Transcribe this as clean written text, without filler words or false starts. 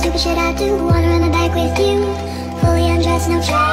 stupid shit I do. Wanna run the back with you. Fully undressed, no try.